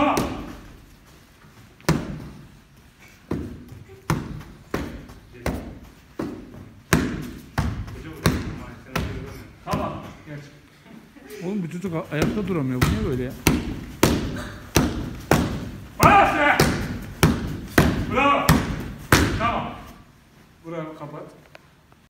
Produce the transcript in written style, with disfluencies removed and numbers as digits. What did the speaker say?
Tamam. Tamam. Geç. Oğlum bu çocuk ayakta duramıyor. Bu niye böyle ya? Bas be! Bravo. Tamam. Burayı kapat.